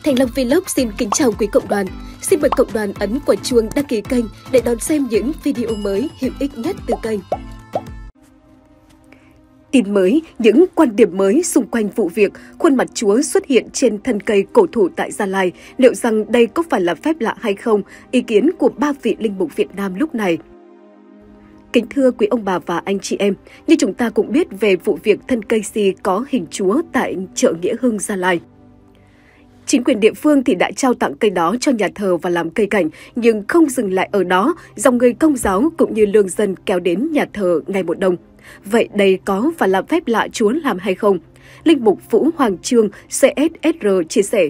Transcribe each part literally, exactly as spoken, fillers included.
Thành Long Vlog xin kính chào quý cộng đoàn. Xin mời cộng đoàn ấn quả chuông đăng ký kênh để đón xem những video mới hữu ích nhất từ kênh. Tin mới, những quan điểm mới xung quanh vụ việc khuôn mặt Chúa xuất hiện trên thân cây cổ thụ tại Gia Lai. Liệu rằng đây có phải là phép lạ hay không? Ý kiến của ba vị linh mục Việt Nam lúc này. Kính thưa quý ông bà và anh chị em, như chúng ta cũng biết về vụ việc thân cây si có hình Chúa tại chợ Nghĩa Hưng, Gia Lai. Chính quyền địa phương thì đã trao tặng cây đó cho nhà thờ và làm cây cảnh, nhưng không dừng lại ở đó, dòng người Công giáo cũng như lương dân kéo đến nhà thờ ngày một đông. Vậy đây có phải là phép lạ Chúa làm hay không? Linh mục Vũ Hoàng Trương xê ét ét rờ chia sẻ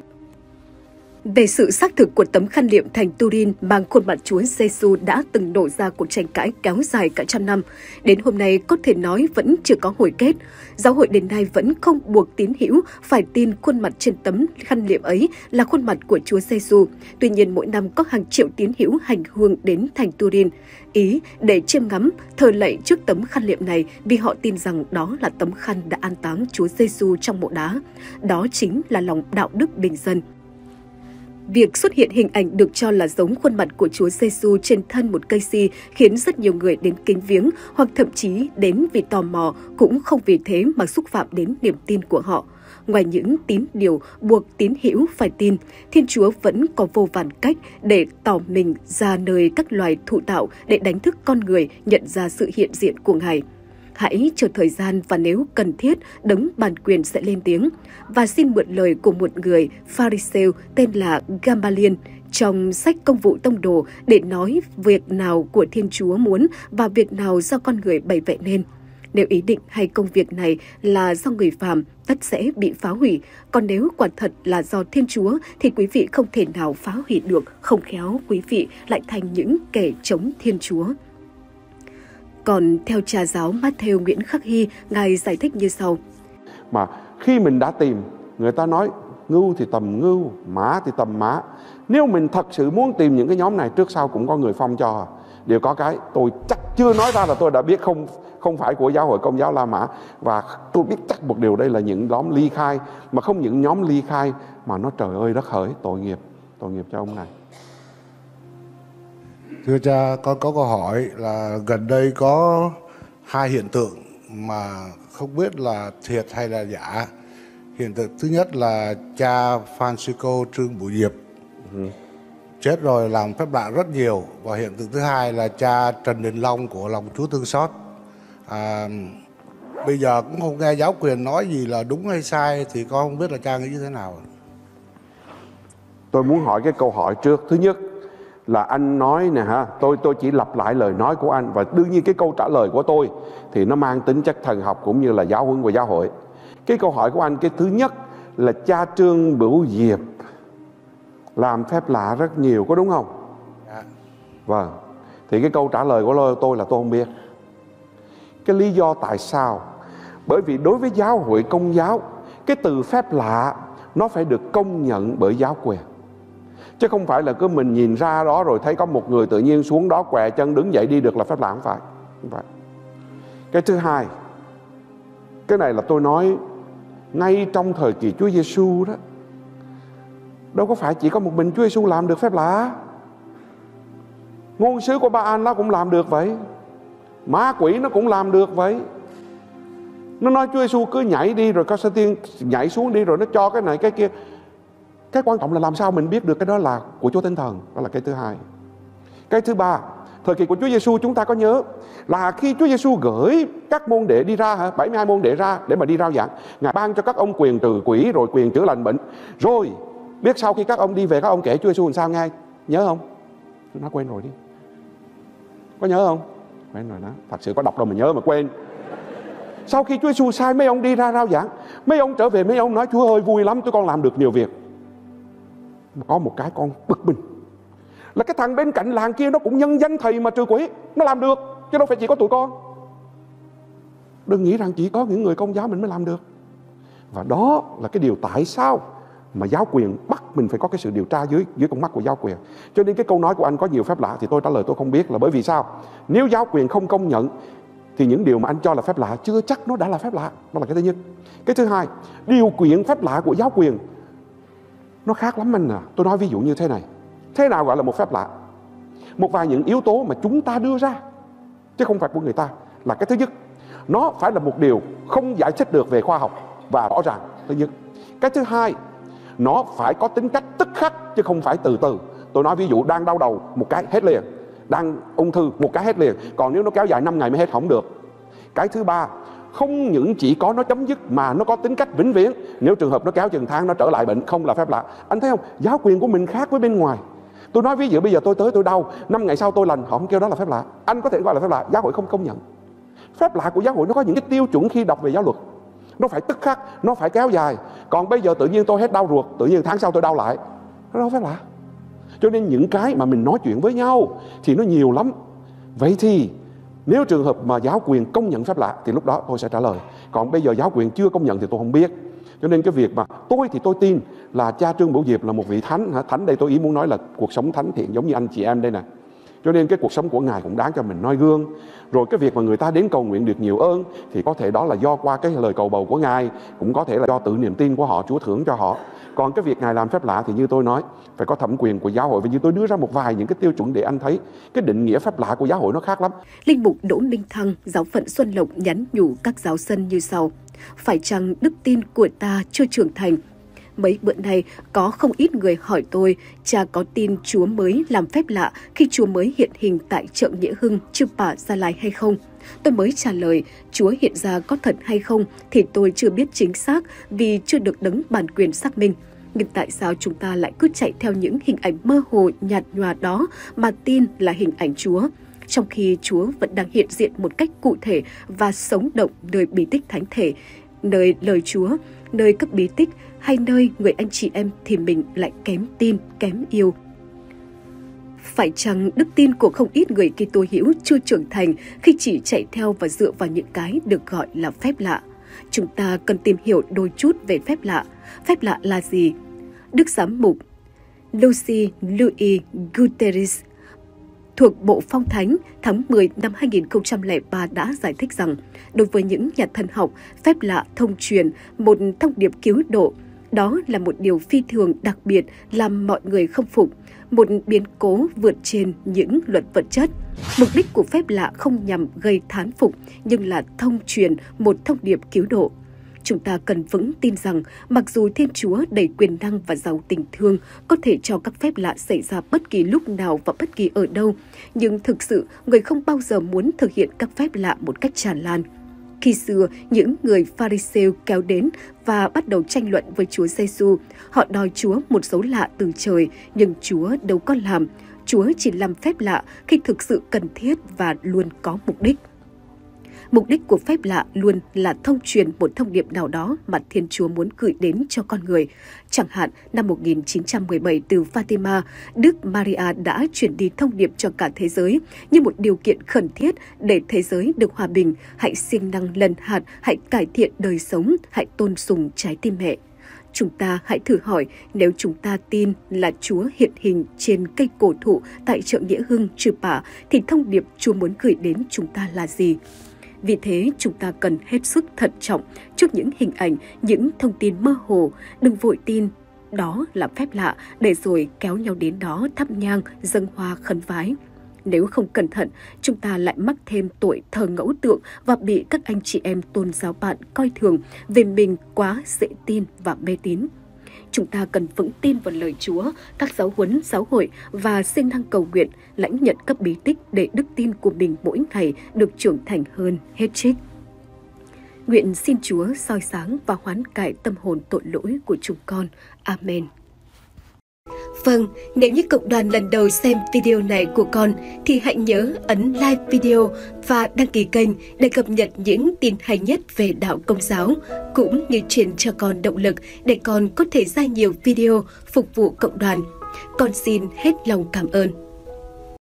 về sự xác thực của tấm khăn liệm thành Turin mang khuôn mặt Chúa Giêsu đã từng nổ ra cuộc tranh cãi kéo dài cả trăm năm. Đến hôm nay có thể nói vẫn chưa có hồi kết. Giáo hội đến nay vẫn không buộc tín hữu phải tin khuôn mặt trên tấm khăn liệm ấy là khuôn mặt của Chúa Giêsu. Tuy nhiên mỗi năm có hàng triệu tín hữu hành hương đến thành Turin, Ý để chiêm ngắm, thờ lạy trước tấm khăn liệm này vì họ tin rằng đó là tấm khăn đã an táng Chúa Giêsu trong mộ đá. Đó chính là lòng đạo đức bình dân. Việc xuất hiện hình ảnh được cho là giống khuôn mặt của Chúa Giêsu trên thân một cây si khiến rất nhiều người đến kính viếng hoặc thậm chí đến vì tò mò, cũng không vì thế mà xúc phạm đến niềm tin của họ. Ngoài những tín điều buộc tín hữu phải tin, Thiên Chúa vẫn có vô vàn cách để tỏ mình ra nơi các loài thụ tạo để đánh thức con người nhận ra sự hiện diện của Ngài. Hãy chờ thời gian và nếu cần thiết, đấng bản quyền sẽ lên tiếng. Và xin mượn lời của một người Pharisêu tên là Gamaliel trong sách Công vụ Tông đồ để nói việc nào của Thiên Chúa muốn và việc nào do con người bày vẽ nên. Nếu ý định hay công việc này là do người phàm, tất sẽ bị phá hủy. Còn nếu quả thật là do Thiên Chúa thì quý vị không thể nào phá hủy được, không khéo quý vị lại thành những kẻ chống Thiên Chúa. Còn theo cha giáo Matthew Nguyễn Khắc Hy, Ngài giải thích như sau. Mà khi mình đã tìm, người ta nói ngưu thì tầm ngưu, mã thì tầm mã. Nếu mình thật sự muốn tìm những cái nhóm này, trước sau cũng có người phong cho. Điều có cái tôi chắc chưa nói ra là tôi đã biết không không phải của giáo hội Công giáo La Mã. Và tôi biết chắc một điều đây là những nhóm ly khai. Mà không những nhóm ly khai mà nó trời ơi đất hỡi, tội nghiệp, tội nghiệp cho ông này. Thưa cha, con có câu hỏi là gần đây có hai hiện tượng mà không biết là thiệt hay là giả. Hiện tượng thứ nhất là cha Francisco Trương Bửu Diệp ừ. chết rồi làm phép lạ rất nhiều. Và hiện tượng thứ hai là cha Trần Đình Long của Lòng Chúa Thương Xót. À, bây giờ cũng không nghe giáo quyền nói gì là đúng hay sai thì con không biết là cha nghĩ như thế nào. Tôi muốn hỏi cái câu hỏi trước. Thứ nhất là anh nói nè ha, tôi tôi chỉ lặp lại lời nói của anh, và đương nhiên cái câu trả lời của tôi thì nó mang tính chất thần học cũng như là giáo huấn của giáo hội. Cái câu hỏi của anh, cái thứ nhất là cha Trương Bửu Diệp làm phép lạ rất nhiều, có đúng không? Dạ. Vâng. Thì cái câu trả lời của tôi là tôi không biết. Cái lý do tại sao? Bởi vì đối với giáo hội Công giáo, cái từ phép lạ nó phải được công nhận bởi giáo quyền. Chứ không phải là cứ mình nhìn ra đó rồi thấy có một người tự nhiên xuống đó què chân đứng dậy đi được là phép lạ, không phải. Không phải. Cái thứ hai, cái này là tôi nói ngay trong thời kỳ Chúa Giêsu đó, đâu có phải chỉ có một mình Chúa Giêsu làm được phép lạ. Ngôn sứ của Ba-an nó cũng làm được vậy. Ma quỷ nó cũng làm được vậy. Nó nói Chúa Giêsu cứ nhảy đi rồi có tiên nhảy xuống đi rồi nó cho cái này cái kia. Cái quan trọng là làm sao mình biết được cái đó là của Chúa Thánh Thần. Đó là cái thứ hai. Cái thứ ba, thời kỳ của Chúa Giêsu chúng ta có nhớ là khi Chúa Giêsu gửi các môn đệ đi ra, bảy mươi hai môn đệ ra để mà đi rao giảng, Ngài ban cho các ông quyền trừ quỷ rồi quyền chữa lành bệnh. Rồi biết sau khi các ông đi về các ông kể Chúa Giêsu làm sao nghe? Nhớ không? Nó quên rồi đi. Có nhớ không? Quên rồi đó. Thật sự có đọc đâu mà nhớ mà quên. Sau khi Chúa Giêsu sai mấy ông đi ra rao giảng, mấy ông trở về mấy ông nói Chúa ơi vui lắm, tôi con làm được nhiều việc. Có một cái con bực mình là cái thằng bên cạnh làng kia nó cũng nhân danh thầy mà trừ quỷ, nó làm được chứ đâu phải chỉ có tụi con. Đừng nghĩ rằng chỉ có những người Công giáo mình mới làm được. Và đó là cái điều tại sao mà giáo quyền bắt mình phải có cái sự điều tra dưới dưới con mắt của giáo quyền. Cho nên cái câu nói của anh có nhiều phép lạ thì tôi trả lời tôi không biết là bởi vì sao? Nếu giáo quyền không công nhận thì những điều mà anh cho là phép lạ chưa chắc nó đã là phép lạ. Đó là cái thứ nhất. Cái thứ hai, điều kiện phép lạ của giáo quyền Nó khác lắm anh à. Tôi nói ví dụ như thế này. Thế nào gọi là một phép lạ? Một vài những yếu tố mà chúng ta đưa ra, chứ không phải của người ta. Là cái thứ nhất, nó phải là một điều không giải thích được về khoa học và rõ ràng, thứ nhất. Cái thứ hai, nó phải có tính cách tức khắc chứ không phải từ từ. Tôi nói ví dụ đang đau đầu một cái hết liền, đang ung thư một cái hết liền. Còn nếu nó kéo dài năm ngày mới hết không được. Cái thứ ba, không những chỉ có nó chấm dứt mà nó có tính cách vĩnh viễn. Nếu trường hợp nó kéo chừng tháng nó trở lại bệnh, không là phép lạ. Anh thấy không? Giáo quyền của mình khác với bên ngoài. Tôi nói ví dụ bây giờ tôi tới tôi đau, năm ngày sau tôi lành, họ không kêu đó là phép lạ. Anh có thể gọi là phép lạ, giáo hội không công nhận. Phép lạ của giáo hội nó có những cái tiêu chuẩn khi đọc về giáo luật. Nó phải tức khắc, nó phải kéo dài. Còn bây giờ tự nhiên tôi hết đau ruột, tự nhiên tháng sau tôi đau lại, nó đâu phép lạ. Cho nên những cái mà mình nói chuyện với nhau thì nó nhiều lắm. Vậy thì nếu trường hợp mà giáo quyền công nhận phép lạ thì lúc đó tôi sẽ trả lời. Còn bây giờ giáo quyền chưa công nhận thì tôi không biết. Cho nên cái việc mà tôi thì tôi tin là cha Trương Bửu Diệp là một vị thánh. Thánh đây tôi ý muốn nói là cuộc sống thánh thiện giống như anh chị em đây nè. Cho nên cái cuộc sống của Ngài cũng đáng cho mình noi gương. Rồi cái việc mà người ta đến cầu nguyện được nhiều ơn thì có thể đó là do qua cái lời cầu bầu của Ngài, cũng có thể là do tự niềm tin của họ, Chúa thưởng cho họ. Còn cái việc Ngài làm phép lạ thì như tôi nói, phải có thẩm quyền của giáo hội. Và như tôi đưa ra một vài những cái tiêu chuẩn để anh thấy cái định nghĩa phép lạ của giáo hội nó khác lắm. Linh mục Đỗ Minh Thăng, giáo phận Xuân Lộc nhắn nhủ các giáo dân như sau: phải chăng đức tin của ta chưa trưởng thành? Mấy bữa nay có không ít người hỏi tôi, cha có tin Chúa mới làm phép lạ khi Chúa mới hiện hình tại chợ Nghĩa Hưng, Chư Pả, Gia Lai hay không? Tôi mới trả lời, Chúa hiện ra có thật hay không thì tôi chưa biết chính xác vì chưa được đấng bản quyền xác minh. Nhưng tại sao chúng ta lại cứ chạy theo những hình ảnh mơ hồ nhạt nhòa đó mà tin là hình ảnh Chúa, trong khi Chúa vẫn đang hiện diện một cách cụ thể và sống động nơi bí tích thánh thể, nơi lời Chúa, nơi các bí tích hay nơi người anh chị em thì mình lại kém tin, kém yêu. Phải chăng đức tin của không ít người Kitô hữu chưa trưởng thành khi chỉ chạy theo và dựa vào những cái được gọi là phép lạ? Chúng ta cần tìm hiểu đôi chút về phép lạ. Phép lạ là gì? Đức Giám mục Lucy Louis Guterres thuộc Bộ Phong Thánh tháng mười năm hai nghìn không trăm lẻ ba đã giải thích rằng đối với những nhà thần học, phép lạ thông truyền một thông điệp cứu độ. Đó là một điều phi thường đặc biệt làm mọi người khâm phục, một biến cố vượt trên những luật vật chất. Mục đích của phép lạ không nhằm gây thán phục nhưng là thông truyền một thông điệp cứu độ. Chúng ta cần vững tin rằng mặc dù Thiên Chúa đầy quyền năng và giàu tình thương có thể cho các phép lạ xảy ra bất kỳ lúc nào và bất kỳ ở đâu, nhưng thực sự người không bao giờ muốn thực hiện các phép lạ một cách tràn lan. Khi xưa, những người Pharisêu kéo đến và bắt đầu tranh luận với Chúa Giêsu. Họ đòi Chúa một dấu lạ từ trời, nhưng Chúa đâu có làm. Chúa chỉ làm phép lạ khi thực sự cần thiết và luôn có mục đích. Mục đích của phép lạ luôn là thông truyền một thông điệp nào đó mà Thiên Chúa muốn gửi đến cho con người. Chẳng hạn, năm một nghìn chín trăm mười bảy từ Fatima, Đức Maria đã truyền đi thông điệp cho cả thế giới như một điều kiện khẩn thiết để thế giới được hòa bình. Hãy siêng năng lần hạt, hãy cải thiện đời sống, hãy tôn sùng trái tim mẹ. Chúng ta hãy thử hỏi, nếu chúng ta tin là Chúa hiện hình trên cây cổ thụ tại chợ Nghĩa Hưng, Chư Pả, thì thông điệp Chúa muốn gửi đến chúng ta là gì? Vì thế, chúng ta cần hết sức thận trọng trước những hình ảnh, những thông tin mơ hồ. Đừng vội tin đó là phép lạ để rồi kéo nhau đến đó thắp nhang, dâng hoa khấn vái. Nếu không cẩn thận, chúng ta lại mắc thêm tội thờ ngẫu tượng và bị các anh chị em tôn giáo bạn coi thường vì mình quá dễ tin và mê tín. Chúng ta cần vững tin vào lời Chúa, các giáo huấn giáo hội và siêng năng cầu nguyện, lãnh nhận các bí tích để đức tin của mình mỗi ngày được trưởng thành hơn hết trích. Nguyện xin Chúa soi sáng và hoán cải tâm hồn tội lỗi của chúng con. Amen. Vâng, nếu như cộng đoàn lần đầu xem video này của con thì hãy nhớ ấn like video và đăng ký kênh để cập nhật những tin hay nhất về đạo Công giáo, cũng như truyền cho con động lực để con có thể ra nhiều video phục vụ cộng đoàn. Con xin hết lòng cảm ơn.